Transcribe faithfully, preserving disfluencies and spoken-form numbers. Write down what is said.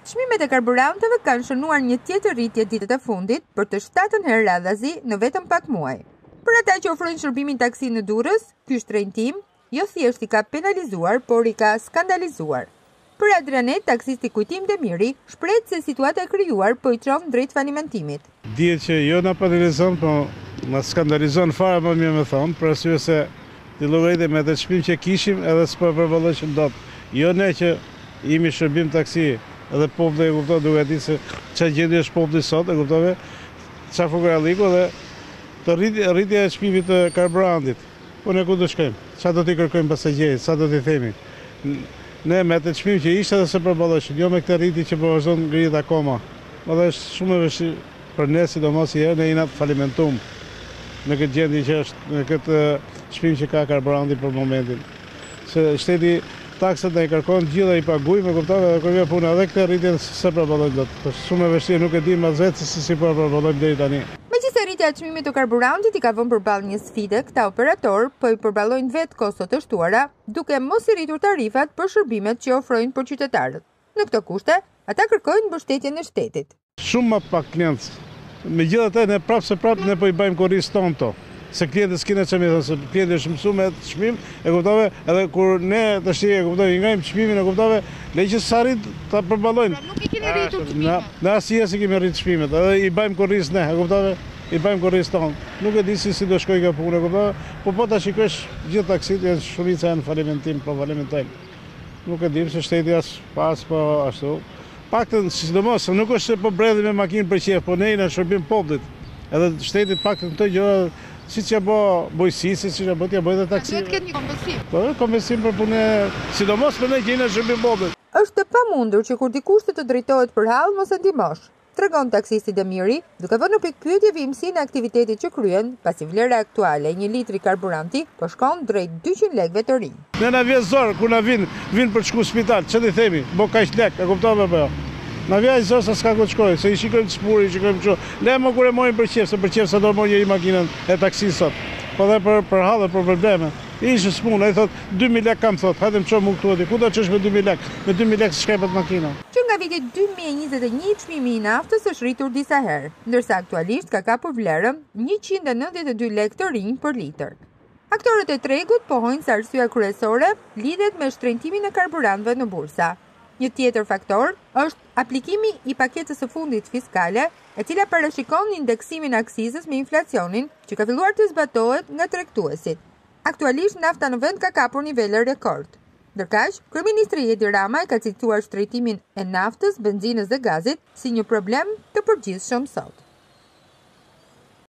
Çmimet e karburanteve kanë shënuar një tjetër rritje ditët e fundit për të shtatën herë radhazi në vetëm pak muaj. Për ata që ofrojnë shërbimin taksi në Durrës, ky shtrenjtim jo thjesht i ka penalizuar, por i ka skandalizuar. Për Adrianet, taksisti Kujtim Demiri, shprehet se situata e krijuar po i çon drejt falimentimit. Dihet që jo na penalizon, po na skandalizon fare, më mirë me thonë, për arsye se ti llogaritë me atë çmim që kishim edhe s'po përballoshim dot. Jo ne që jemi shërbim taksi, edhe populli e kupton, duke ditë se çfarë gjendje është populli sot, e kuptove, çfarë fukaralliku dhe të rritja, rritja e çmimit të karburantit. Po ne ku do shkojmë? Çfarë do t'i kërkojmë pasagerit? Çfarë do t'i themi? Ne me atë çmim që ishte edhe se përballoheshin, jo me këtë rritje që po vazhdon ngrihet akoma. Edhe është shumë e vështirë për ne, sidomos herë ne jena falimentum në këtë gjendje që është, në këtë çmim që ka karburanti për momentin. Se shteti taksat e kërkon gjitha i pagujmë, e kuptove, dhe kërkoj punë edhe këtë rritjen se përballojnë dot. Është shumë e vështirë, nuk e di mas vetë se si po përballojmë deri tani. Megjithëse rritja e çmimit të karburantit i ka vënë përballë një sfide, këta operator po i përballojnë vetë kostot të shtuara, duke mos i rritur tarifat për shërbimet që ofrojnë për qytetarët. Në këto kushte, ata kërkojnë mbështetjen e shtetit. Shumë më pak klientë. Megjithatë ne prapë se prapë ne po i bëjmë korris tonë to. Se klientët s'kine që mi thënë, se klientët është mësu me çmim, e kuptove, edhe kur ne të shti e kuptove, i ngajmë çmimin, e kuptove, le që s'arrit të përballojnë. Pra nuk i keni rritur çmimet? Ne asnjë se kemi rritur çmimet, edhe i bëjmë korris ne, e kuptove, i bëjmë korris tonë. Nuk e di si si do shkoj kjo punë, e kuptove, po po ta shikosh gjithë taksit, janë shumica janë falimentim, po falimentojnë. Nuk e dim se shteti as pas, po ashtu. Paktën, sidomos, nuk është se po bredhi me makinë për qef, po ne jena shërbim popullit. Edhe shteti paktën këto gjëra si që bo bojësi, si që bo t'ja bojë dhe taksi. Duhet këtë një kompensim. Po, kompensim për punë, sidomos për ne që jena shërbim popullit. Është të pamundur që kur dikush të drejtohet për hall mos e ndihmosh, tregon taksisti Demiri, duke vënë në pikpyetje vimësinë e aktivitetit që kryen, pasi vlera aktuale e një litri karburanti po shkon drejt dyqind lekëve të rinj. Ne na vjen zor kur na vin, vin për të shkuar në spital, ç'të themi, bo kaq lek, e kuptove apo jo? Na vjen zor se s'ka ku të shkojë, se i shikojmë spuri, i shikojmë kështu. Le më kur e morën për qef, se për qef sa do morë njëri makinën e taksis sot. Po dhe për për hallë, për probleme. Ishte smunë, ai thot dy mijë lekë kam thot, hajde më çoj më këtu aty. Ku do të çesh me dy mijë lekë? Me dy mijë lekë s'shkepet makina. Që nga viti dy mijë e njëzet e një çmimi i naftës është rritur disa herë, ndërsa aktualisht ka kapur vlerën njëqind e nëntëdhjetë e dy lekë të rinj për litër. Aktorët e tregut pohojnë se arsyeja kryesore lidhet me shtrenjtimin e karburantëve në bursa. Një tjetër faktor është aplikimi i paketës së fundit fiskale, e cila parashikon indeksimin e aksizës me inflacionin, që ka filluar të zbatohet nga tregtuesit. Aktualisht nafta në vend ka kapur nivele rekord. Ndërkaq, kryeministri Edi Rama e ka cilësuar shtrejtimin e naftës, benzinës dhe gazit si një problem të përgjithshëm sot.